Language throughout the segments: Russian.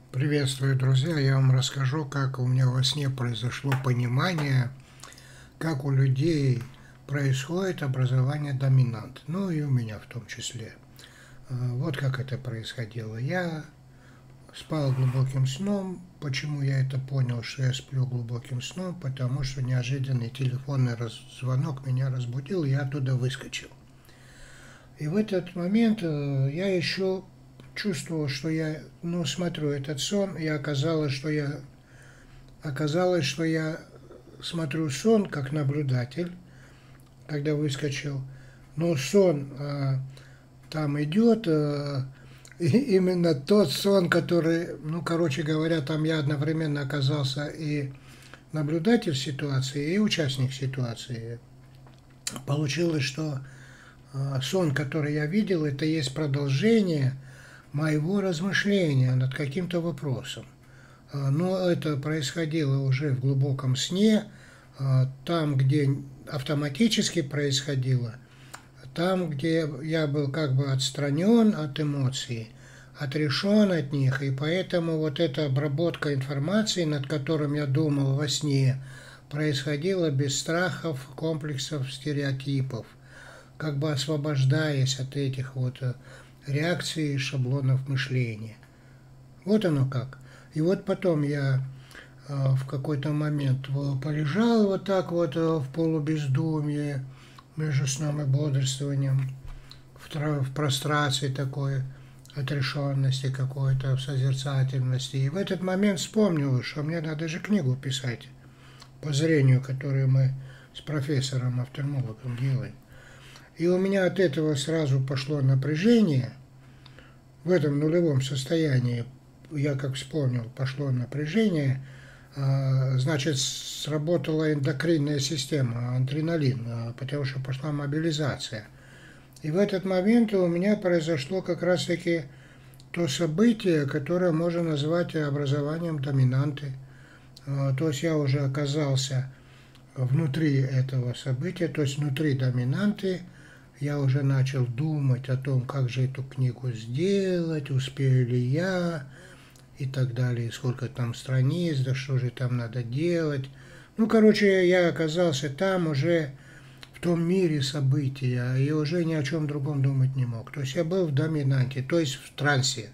Приветствую, друзья! Я вам расскажу, как у меня во сне произошло понимание, как у людей происходит образование доминант. Ну и у меня в том числе. Вот как это происходило. Я спал глубоким сном. Почему я это понял, что я сплю глубоким сном? Потому что неожиданный телефонный звонок меня разбудил, и я оттуда выскочил. И в этот момент я еще чувствовал, что я, смотрю этот сон, и оказалось, что я смотрю сон как наблюдатель, когда выскочил, но сон там идет именно тот сон, который, короче говоря, там я одновременно оказался и наблюдатель ситуации, и участник ситуации. Получилось, что сон, который я видел, это есть продолжение моего размышления над каким-то вопросом. Но это происходило уже в глубоком сне, там, где автоматически происходило, там, где я был как бы отстранен от эмоций, отрешен от них, и поэтому вот эта обработка информации, над которым я думал во сне, происходила без страхов, комплексов, стереотипов, как бы освобождаясь от этих вот реакций и шаблонов мышления. Вот оно как. И вот потом я в какой-то момент полежал вот так вот в полубездумье между сном и бодрствованием, в прострации такой, отрешенности какой-то, в созерцательности. И в этот момент вспомнил, что мне надо же книгу писать по зрению, которую мы с профессором-офтальмологом делаем. И у меня от этого сразу пошло напряжение. В этом нулевом состоянии, я как вспомнил, пошло напряжение, значит, сработала эндокринная система, адреналин, потому что пошла мобилизация. И в этот момент у меня произошло как раз-таки то событие, которое можно назвать образованием доминанты. То есть я уже оказался внутри этого события, то есть внутри доминанты. Я уже начал думать о том, как же эту книгу сделать, успею ли я, и так далее, сколько там страниц, да что же там надо делать. Короче, я оказался там уже в том мире события, и уже ни о чем другом думать не мог. То есть я был в доминанте, то есть в трансе.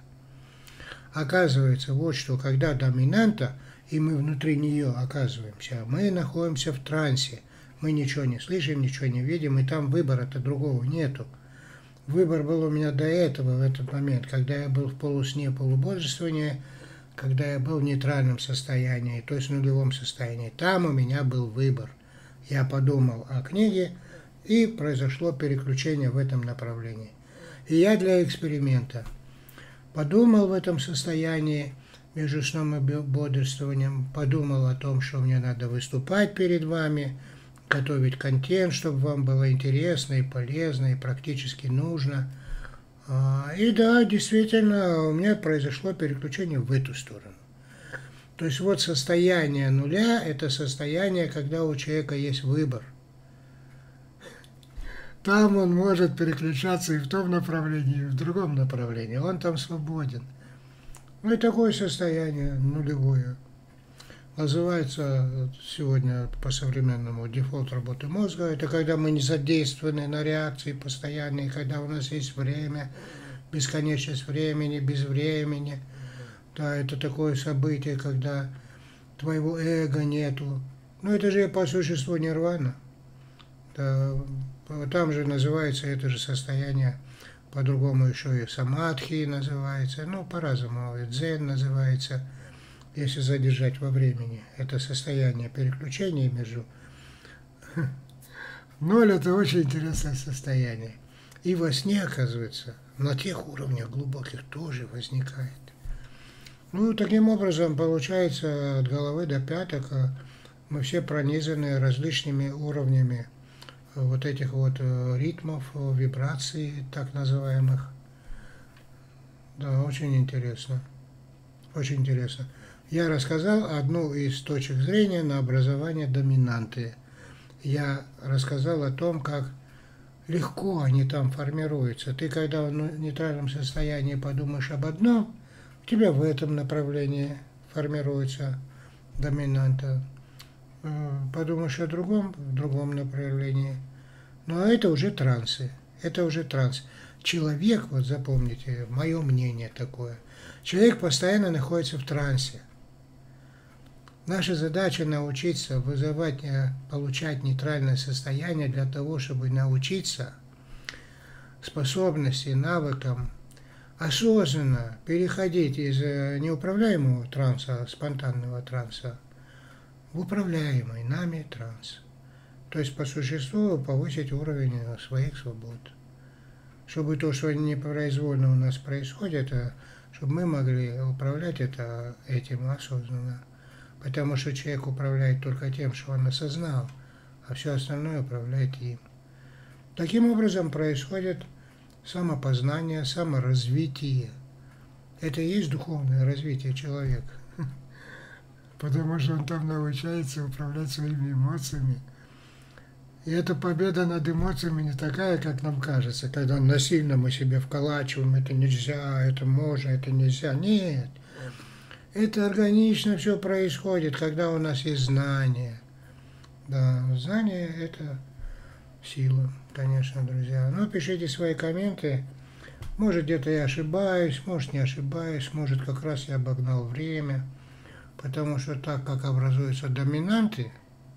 Оказывается, вот что, когда доминанта, и мы внутри нее оказываемся, мы находимся в трансе. Мы ничего не слышим, ничего не видим, и там выбора-то другого нету. Выбор был у меня до этого, в этот момент, когда я был в полусне, полубодрствовании, когда я был в нейтральном состоянии, то есть в нулевом состоянии. Там у меня был выбор. Я подумал о книге, и произошло переключение в этом направлении. И я для эксперимента подумал в этом состоянии, между сном и бодрствованием, подумал о том, что мне надо выступать перед вами, готовить контент, чтобы вам было интересно и полезно, и практически нужно. И да, действительно, у меня произошло переключение в эту сторону. То есть вот состояние нуля – это состояние, когда у человека есть выбор. Там он может переключаться и в том направлении, и в другом направлении. Он там свободен. И такое состояние нулевое. Называется сегодня по-современному дефолт работы мозга. Это когда мы не задействованы на реакции постоянные, когда у нас есть время, бесконечность времени, без времени. Да, это такое событие, когда твоего эго нету. Это же по существу нирвана. Да, там же называется это же состояние, по-другому еще и самадхи называется, по-разному, дзен называется. Если задержать во времени, это состояние переключения между... Ноль – это очень интересное состояние. И во сне, оказывается, на тех уровнях глубоких тоже возникает. Таким образом, получается, от головы до пяток мы все пронизаны различными уровнями вот этих вот ритмов, вибраций, так называемых. Да, очень интересно. Очень интересно. Я рассказал одну из точек зрения на образование доминанты. Я рассказал о том, как легко они там формируются. Ты когда в нейтральном состоянии подумаешь об одном, у тебя в этом направлении формируется доминанта. Подумаешь о другом, в другом направлении. Но это уже трансы. Это уже транс. Человек, вот запомните, мое мнение такое, человек постоянно находится в трансе. Наша задача научиться вызывать, получать нейтральное состояние для того, чтобы научиться способности, навыкам осознанно переходить из неуправляемого транса, спонтанного транса, в управляемый нами транс. То есть по существу повысить уровень своих свобод. Чтобы то, что непроизвольно у нас происходит, чтобы мы могли управлять этим осознанно. Потому что человек управляет только тем, что он осознал, а все остальное управляет им. Таким образом происходит самопознание, саморазвитие. Это и есть духовное развитие человека. Потому что он там научается управлять своими эмоциями. И эта победа над эмоциями не такая, как нам кажется, когда насильно мы себе вколачиваем, это нельзя, это можно, это нельзя. Нет. Это органично все происходит, когда у нас есть знание. Да, знание – это сила, конечно, друзья. Но пишите свои комменты. Может, где-то я ошибаюсь, может, не ошибаюсь, может, как раз я обогнал время. Потому что так, как образуются доминанты,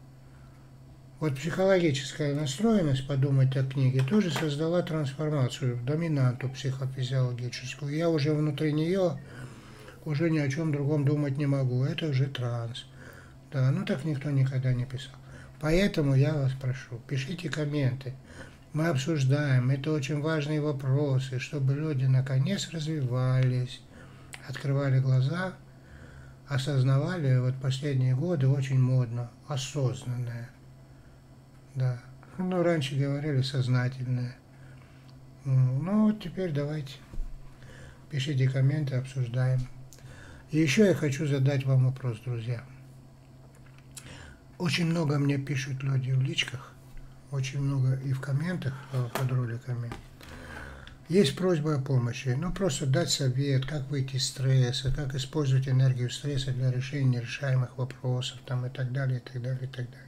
вот психологическая настроенность, подумать о книге, тоже создала трансформацию в доминанту психофизиологическую. Я уже внутри нее уже ни о чем другом думать не могу. Это уже транс. Да, ну так никто никогда не писал. Поэтому я вас прошу, пишите комменты. Мы обсуждаем. Это очень важные вопросы, чтобы люди наконец развивались, открывали глаза, осознавали. Вот последние годы очень модно. Осознанное. Да. Ну, раньше говорили сознательное. Ну, вот теперь давайте. Пишите комменты, обсуждаем. И еще я хочу задать вам вопрос, друзья. Очень много мне пишут люди в личках, очень много и в комментах под роликами. Есть просьба о помощи, ну просто дать совет, как выйти из стресса, как использовать энергию стресса для решения нерешаемых вопросов там, и так далее, и так далее, и так далее.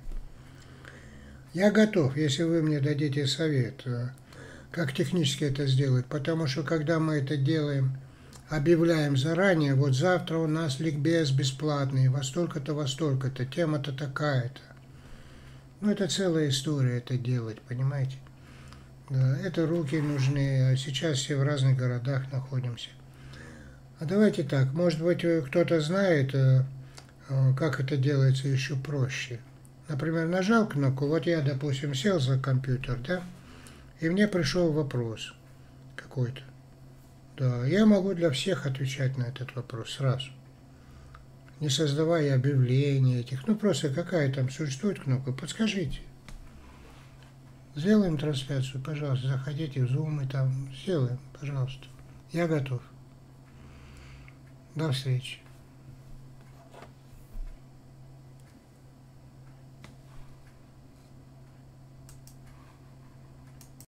Я готов, если вы мне дадите совет, как технически это сделать, потому что когда мы это делаем, объявляем заранее, вот завтра у нас ликбез бесплатный, во столько-то, тема-то такая-то. Ну, это целая история это делать, понимаете? Да, это руки нужны, а сейчас все в разных городах находимся. А давайте так, может быть, кто-то знает, как это делается еще проще. Например, нажал кнопку, вот я, допустим, сел за компьютер, да, и мне пришел вопрос какой-то. Да, я могу для всех отвечать на этот вопрос сразу, не создавая объявлений этих. Ну, просто какая там существует кнопка, подскажите. Сделаем трансляцию, пожалуйста, заходите в Zoom и там сделаем, пожалуйста. Я готов. До встречи.